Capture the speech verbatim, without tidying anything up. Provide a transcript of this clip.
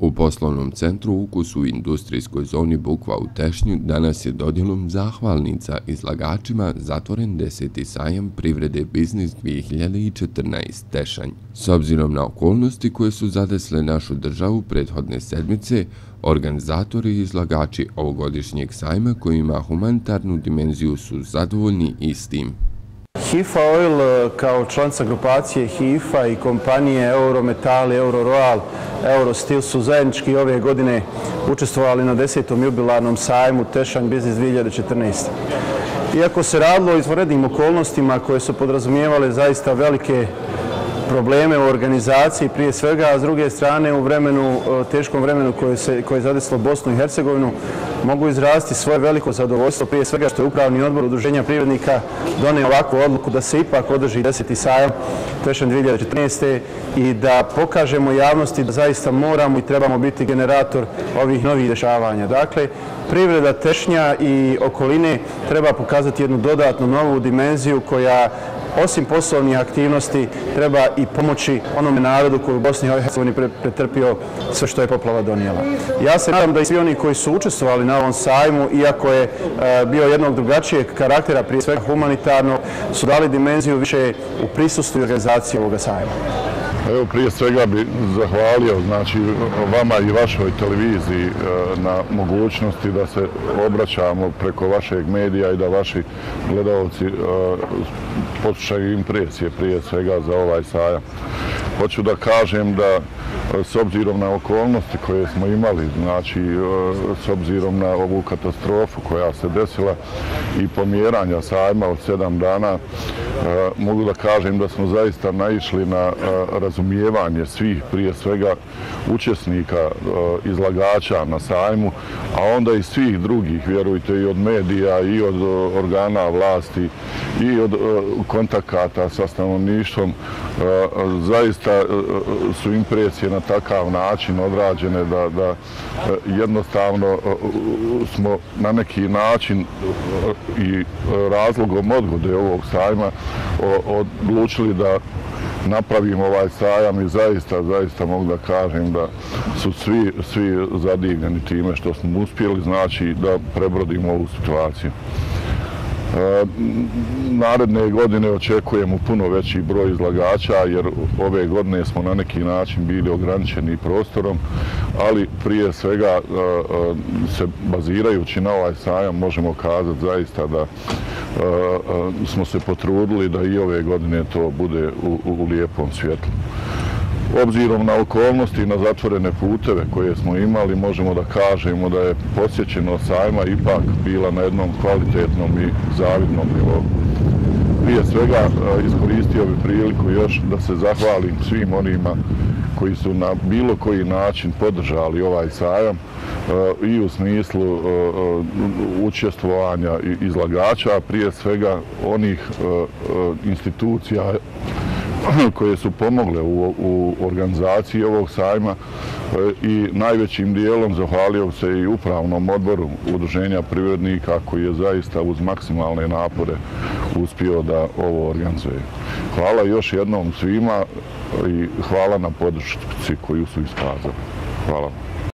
U poslovnom centru Ukus u industrijskoj zoni Bukva u Tešnju danas je dodjelom zahvalnica izlagačima zatvoren deseti sajam privrede Biznis dvije hiljade četrnaest Tešanj. S obzirom na okolnosti koje su zadesle našu državu prethodne sedmice, organizatori i izlagači ovogodišnjeg sajma koji ima humanitarnu dimenziju su zadovoljni istim. HIFA Oil kao članica grupacije HIFA i kompanije Eurometal, Euroroal, Eurostil su zajednički ove godine učestvovali na desetom jubilarnom sajmu Tešanj Biznis dvije hiljade četrnaest. Iako se radilo o izvanrednim okolnostima koje su podrazumijevale zaista velike probleme u organizaciji prije svega, a s druge strane u vremenu, teškom vremenu koje, se, koje je zadesilo Bosnu i Hercegovinu, mogu izraziti svoje veliko zadovoljstvo prije svega što je Upravni odbor Udruženja privrednika doneo ovakvu odluku da se ipak održi deseti sajam Tešanj dvije hiljade četrnaest. i da pokažemo javnosti da zaista moramo i trebamo biti generator ovih novih dešavanja. Dakle, privreda Tešnja i okoline treba pokazati jednu dodatnu novu dimenziju koja osim poslovnih aktivnosti treba i pomoći onome narodu koji u Bosni i Hercegovini pretrpio sve što je poplava donijela. Ja se nadam da i svi oni koji su učestvovali na ovom sajmu, iako je bio jednog drugačijeg karaktera, prije svega humanitarno, su dali dimenziju više u prisustvu i organizaciji ovoga sajma. Evo, prije svega bih zahvalio znači, vama i vašoj televiziji na mogućnosti da se obraćamo preko vašeg medija i da vaši gledalci poslušaju impresije prije svega za ovaj sajam. Hoću da kažem da s obzirom na okolnosti koje smo imali, znači s obzirom na ovu katastrofu koja se desila i pomjeranja sajma od sedam dana, mogu da kažem da smo zaista naišli na razumijevanje svih, prije svega učesnika, izlagača na sajmu, a onda i svih drugih, vjerujte, i od medija, i od organa vlasti, i od kontakata sa stanovništvom. Zaista su impresije na takav način odrađene da, da jednostavno smo na neki način i razlogom odgode ovog sajma odlučili da napravimo ovaj sajam i zaista, zaista mogu da kažem da su svi, svi zadivljeni time što smo uspjeli, znači da prebrodimo ovu situaciju. Naredne godine očekujemo puno veći broj izlagača jer ove godine smo na neki način bili ograničeni prostorom, ali prije svega se bazirajući na ovaj sajam možemo kazati zaista da smo se potrudili da i ove godine to bude u, u lijepom svjetlu. Obzirom na okolnosti i na zatvorene puteve koje smo imali, možemo da kažemo da je posjećenost sajma ipak bila na jednom kvalitetnom i zavidnom nivou. Prije svega iskoristio bih priliku još da se zahvalim svim onima koji su na bilo koji način podržali ovaj sajam i u smislu učestvovanja izlagača, a prije svega onih institucija koje su pomogle u, u organizaciji ovog sajma i najvećim dijelom zahvalio se i upravnom odboru Udruženja privrednika koji je zaista uz maksimalne napore uspio da ovo organizuje. Hvala još jednom svima i hvala na podršci koju su iskazali. Hvala.